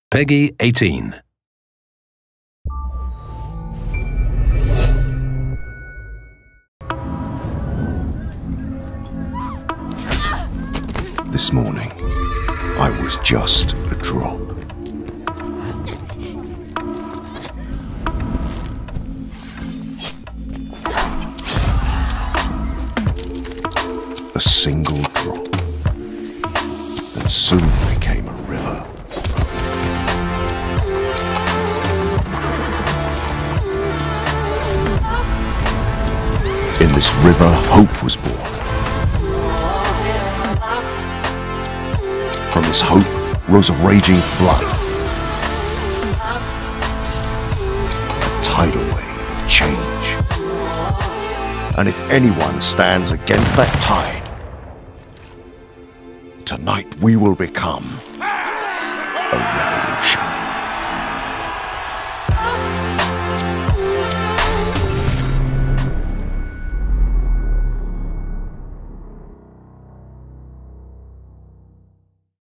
Peggy 18. This morning, I was just a drop. A single drop that soon became a river. In this river, hope was born. From this hope rose a raging flood, a tidal wave of change. And if anyone stands against that tide, tonight we will become a revolution.